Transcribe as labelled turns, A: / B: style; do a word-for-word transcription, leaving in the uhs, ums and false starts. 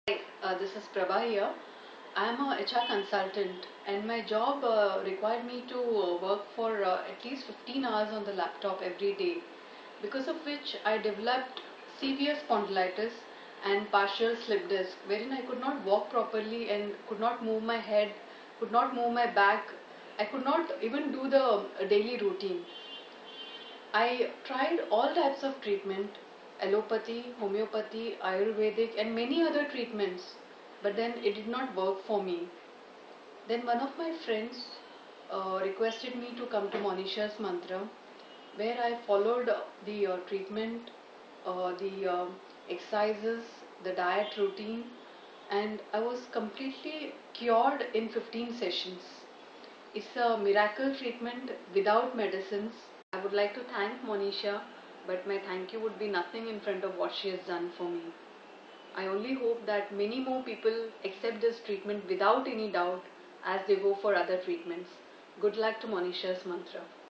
A: Uh, this is Prabha here. I am a H R consultant and my job uh, required me to uh, work for uh, at least fifteen hours on the laptop every day, because of which I developed severe spondylitis and partial slip disc, wherein I could not walk properly and could not move my head, could not move my back. I could not even do the uh, daily routine. I tried all types of treatment, allopathy, homeopathy, Ayurvedic, and many other treatments, but then it did not work for me. Then one of my friends uh, requested me to come to Monisha's Mantra, where I followed the uh, treatment, uh, the uh, exercises, the diet routine, and I was completely cured in fifteen sessions. It's a miracle treatment without medicines. I would like to thank Monisha, but my thank you would be nothing in front of what she has done for me. I only hope that many more people accept this treatment without any doubt as they go for other treatments. Good luck to Monisha's Mantra.